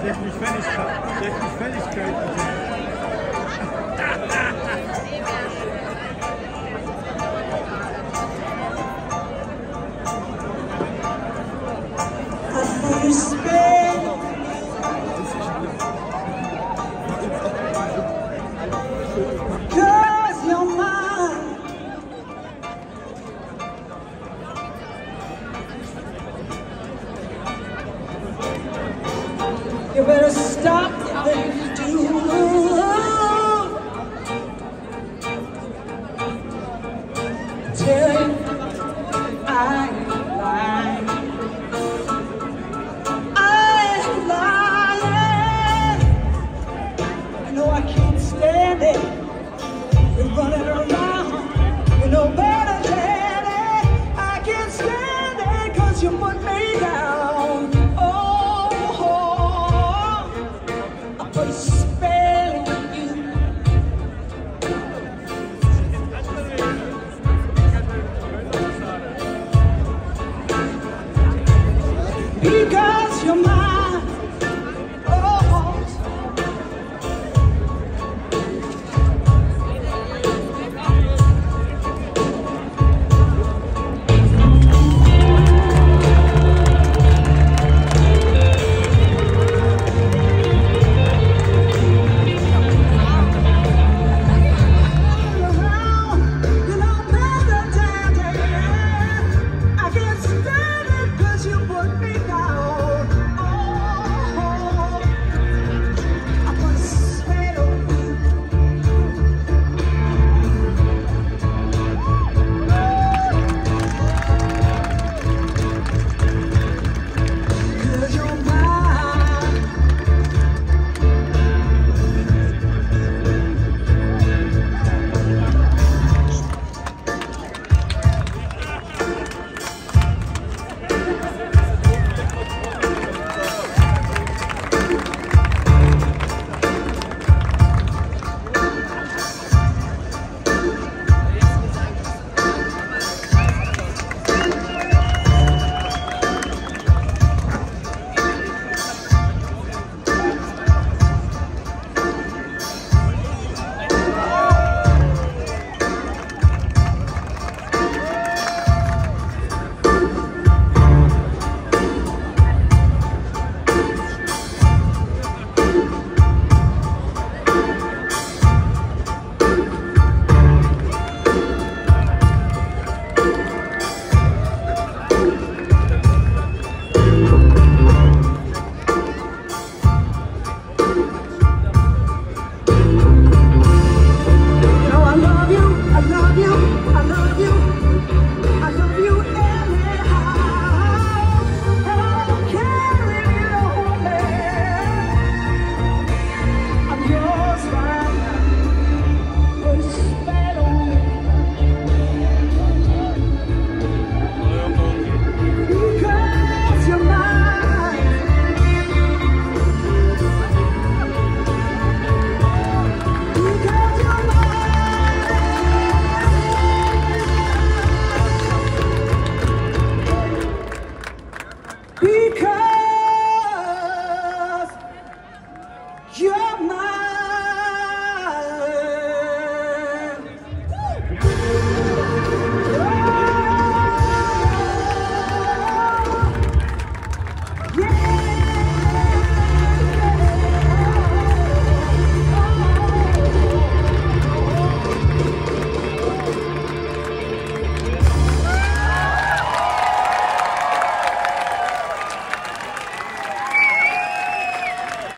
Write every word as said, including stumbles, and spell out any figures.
Technisch Fälligkeit. Technisch Fälligkeit. Cause you're mine. You better stop the things you do. Tell you I ain't lying. I ain't lying. I know I can't stand it. You're running around, you know better than it. I can't stand it cause you put me down. Put a spell on you. Because you're mine.